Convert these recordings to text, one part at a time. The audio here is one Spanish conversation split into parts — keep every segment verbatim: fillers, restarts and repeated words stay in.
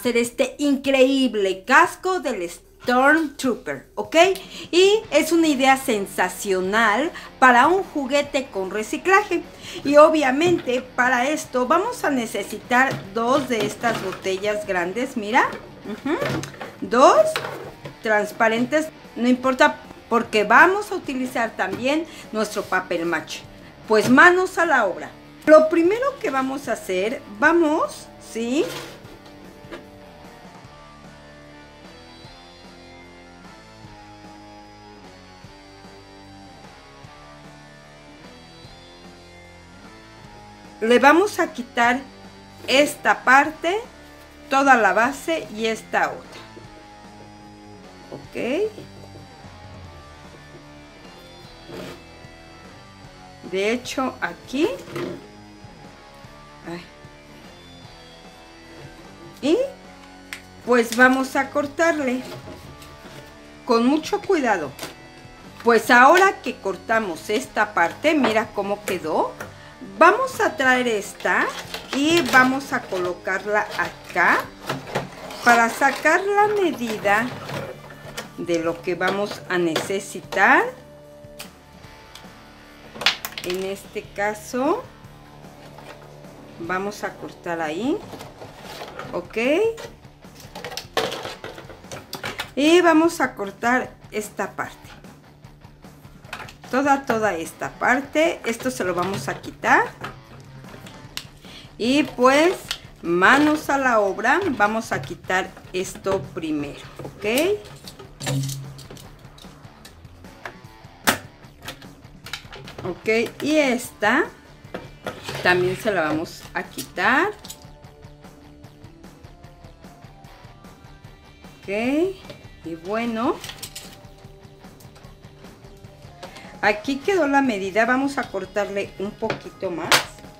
hacer este increíble casco del Stormtrooper, ¿ok? Y es una idea sensacional para un juguete con reciclaje. Y obviamente para esto vamos a necesitar dos de estas botellas grandes, mira. Uh-huh. Dos transparentes, no importa, porque vamos a utilizar también nuestro papel maché. Pues manos a la obra. Lo primero que vamos a hacer, vamos, ¿sí? Le vamos a quitar esta parte, toda la base y esta otra. Ok. De hecho, aquí. Ay. Y pues vamos a cortarle con mucho cuidado. Pues ahora que cortamos esta parte, mira cómo quedó. Vamos a traer esta y vamos a colocarla acá para sacar la medida de lo que vamos a necesitar. En este caso vamos a cortar ahí, ok, y vamos a cortar esta parte, toda toda esta parte. Esto se lo vamos a quitar y pues manos a la obra. Vamos a quitar esto primero, ok. Ok, y esta también se la vamos a quitar. Ok, y bueno, aquí quedó la medida. Vamos a cortarle un poquito más.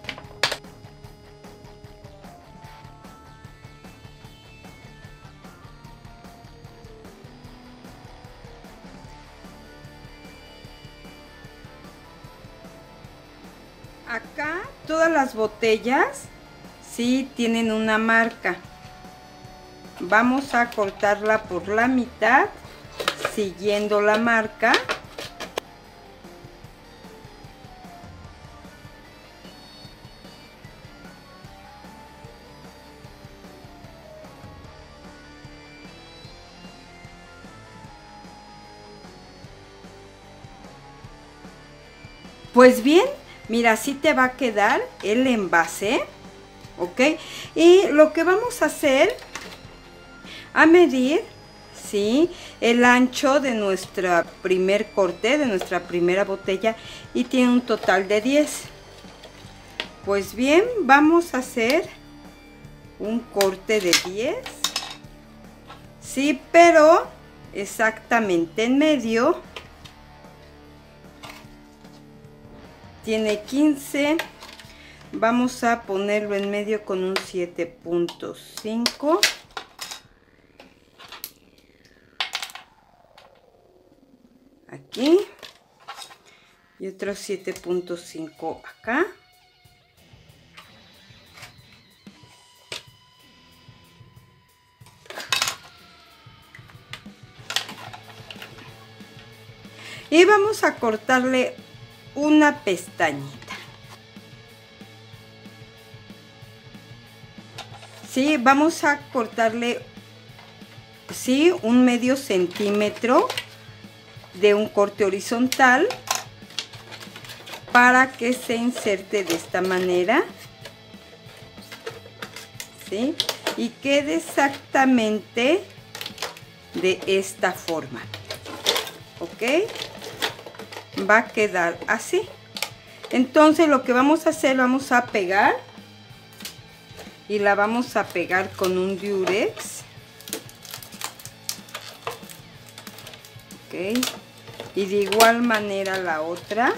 Acá todas las botellas sí tienen una marca. Vamos a cortarla por la mitad siguiendo la marca. Pues bien, mira, así te va a quedar el envase, ¿ok? Y lo que vamos a hacer, a medir, ¿sí? El ancho de nuestro primer corte, de nuestra primera botella, y tiene un total de diez. Pues bien, vamos a hacer un corte de diez, ¿sí? Pero exactamente en medio. Tiene quince, vamos a ponerlo en medio con un siete punto cinco. Aquí. Y otro siete punto cinco acá. Y vamos a cortarle una pestañita. Sí, vamos a cortarle, sí, un medio centímetro de un corte horizontal para que se inserte de esta manera, sí, y quede exactamente de esta forma, ok. Va a quedar así. Entonces lo que vamos a hacer, vamos a pegar y la vamos a pegar con un Durex, ok, y de igual manera la otra.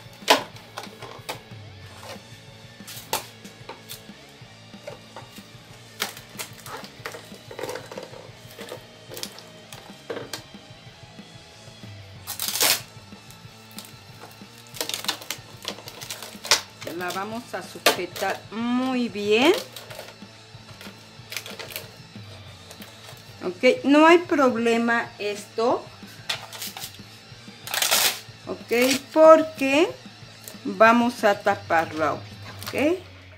La vamos a sujetar muy bien. Ok, no hay problema esto. Ok, porque vamos a taparlo ahorita, ok.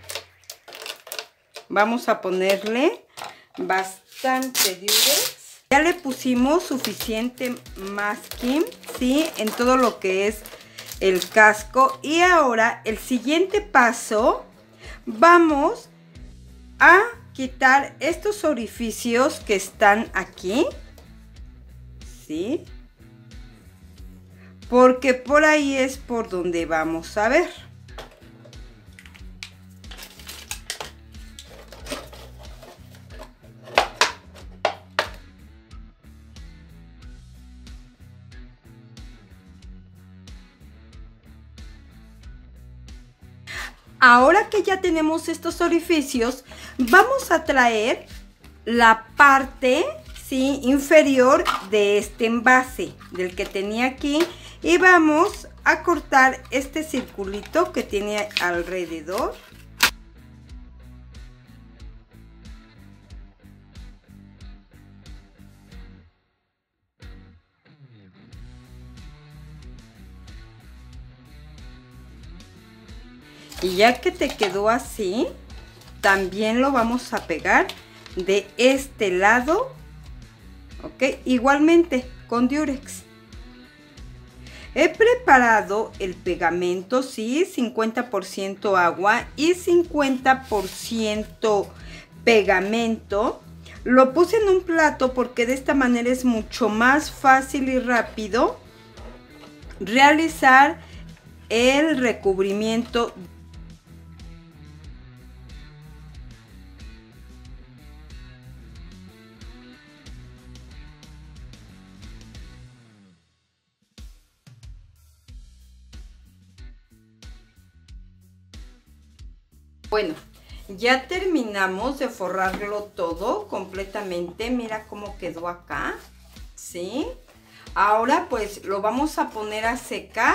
Vamos a ponerle bastante Durex. Ya le pusimos suficiente masking, ¿sí? En todo lo que es el casco. Y ahora el siguiente paso, vamos a quitar estos orificios que están aquí, ¿sí? Porque por ahí es por donde vamos a ver. Ahora que ya tenemos estos orificios, vamos a traer la parte, ¿sí?, inferior de este envase, del que tenía aquí, y vamos a cortar este circulito que tiene alrededor. Y ya que te quedó así, también lo vamos a pegar de este lado, ok, igualmente con Durex. He preparado el pegamento, sí, cincuenta por ciento agua y cincuenta por ciento pegamento. Lo puse en un plato porque de esta manera es mucho más fácil y rápido realizar el recubrimiento. Bueno, ya terminamos de forrarlo todo completamente. Mira cómo quedó acá, ¿sí? Ahora pues lo vamos a poner a secar.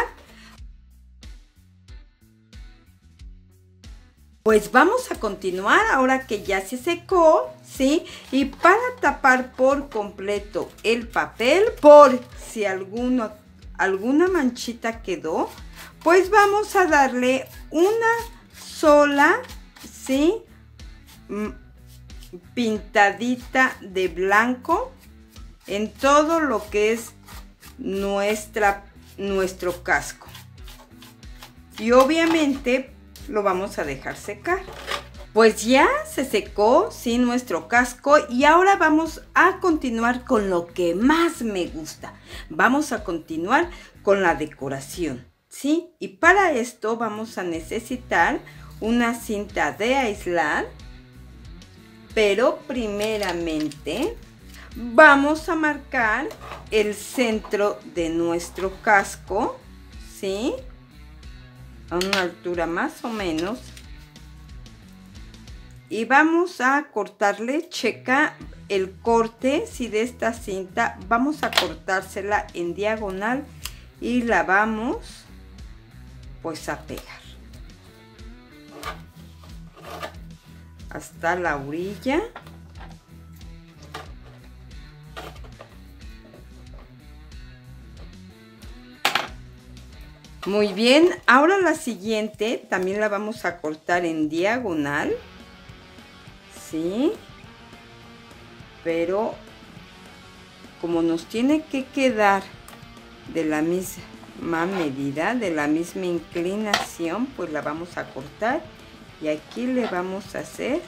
Pues vamos a continuar ahora que ya se secó, ¿sí? Y para tapar por completo el papel, por si alguno, alguna manchita quedó, pues vamos a darle una sola, ¿sí?, pintadita de blanco en todo lo que es nuestra, nuestro casco. Y obviamente lo vamos a dejar secar. Pues ya se secó, ¿sí?, nuestro casco, y ahora vamos a continuar con lo que más me gusta. Vamos a continuar con la decoración, ¿sí? Y para esto vamos a necesitar una cinta de aislar, pero primeramente vamos a marcar el centro de nuestro casco, ¿sí?, a una altura más o menos, y vamos a cortarle. Checa el corte, si de esta cinta vamos a cortársela en diagonal y la vamos pues a pegar hasta la orilla. Muy bien, ahora la siguiente también la vamos a cortar en diagonal, ¿sí? Pero como nos tiene que quedar de la misma medida, de la misma inclinación, pues la vamos a cortar. Y aquí le vamos a hacer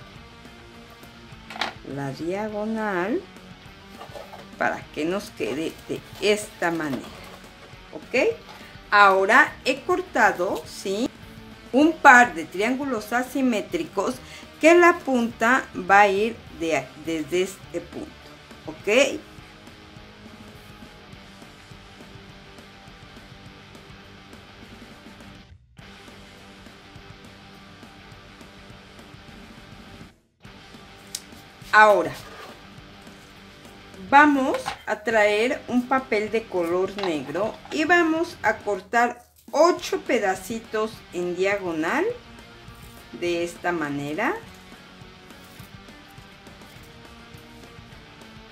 la diagonal para que nos quede de esta manera, ¿ok? Ahora he cortado, ¿sí?, un par de triángulos asimétricos que la punta va a ir de, desde este punto, ¿ok? Ahora vamos a traer un papel de color negro y vamos a cortar ocho pedacitos en diagonal de esta manera.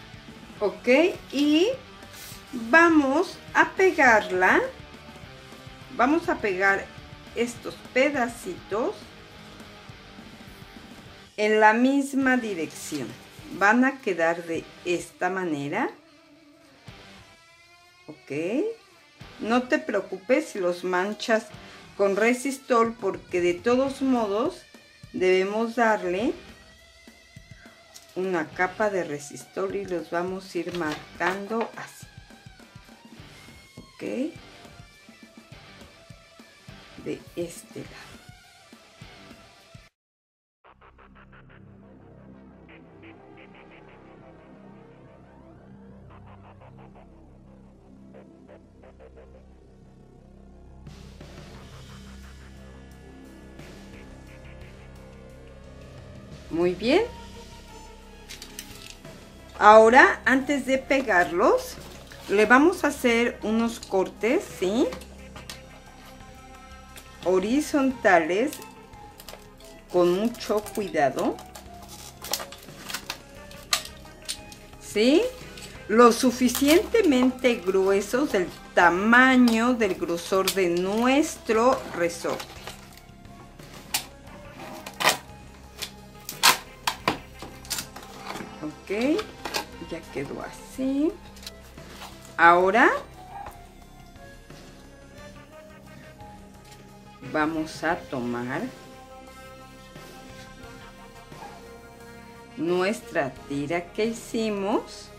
Ok, y vamos a pegarla. Vamos a pegar estos pedacitos en la misma dirección. Van a quedar de esta manera. Ok. No te preocupes si los manchas con Resistol, porque de todos modos debemos darle una capa de Resistol y los vamos a ir marcando así. Ok. De este lado. Muy bien. Ahora, antes de pegarlos, le vamos a hacer unos cortes, ¿sí? Horizontales, con mucho cuidado, ¿sí? Lo suficientemente gruesos del tamaño del grosor de nuestro resorte. Ok, ya quedó así. Ahora vamos a tomar nuestra tira que hicimos.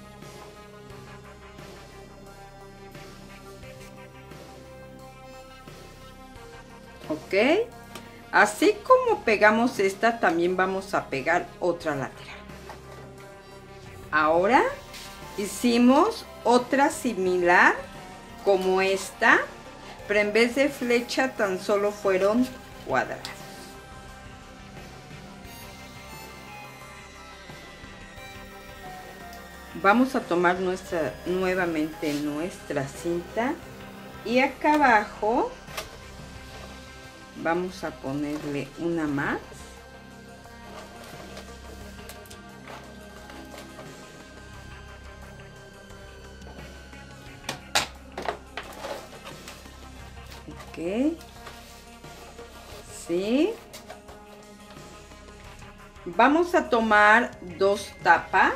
Ok, así como pegamos esta, también vamos a pegar otra lateral. Ahora hicimos otra similar como esta, pero en vez de flecha tan solo fueron cuadrados. Vamos a tomar nuestra nuevamente nuestra cinta y acá abajo vamos a ponerle una más. Ok, sí. Vamos a tomar dos tapas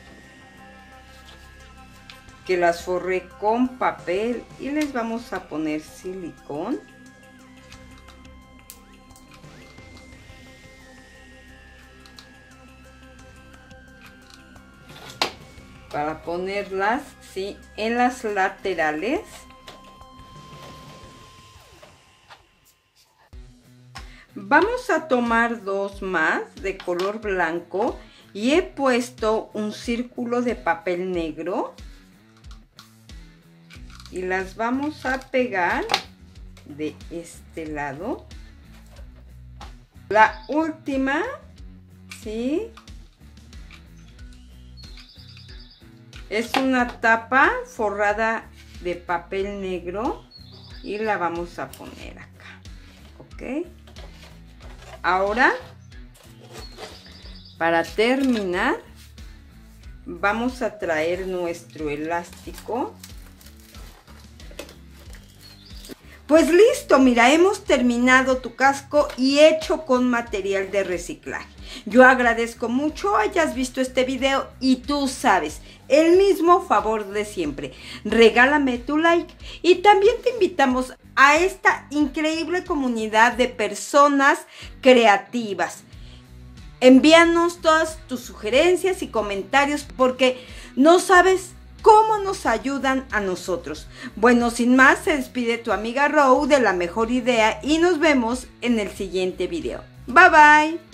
que las forré con papel y les vamos a poner silicón. Para ponerlas, sí, en las laterales. Vamos a tomar dos más de color blanco y he puesto un círculo de papel negro y las vamos a pegar de este lado. La última, ¿sí? Es una tapa forrada de papel negro y la vamos a poner acá, ¿ok? Ahora, para terminar, vamos a traer nuestro elástico. Pues listo, mira, hemos terminado tu casco y hecho con material de reciclaje. Yo agradezco mucho hayas visto este video y tú sabes, el mismo favor de siempre. Regálame tu like y también te invitamos a esta increíble comunidad de personas creativas. Envíanos todas tus sugerencias y comentarios porque no sabes cómo nos ayudan a nosotros. Bueno, sin más, se despide tu amiga Ro de La Mejor Idea y nos vemos en el siguiente video. Bye bye.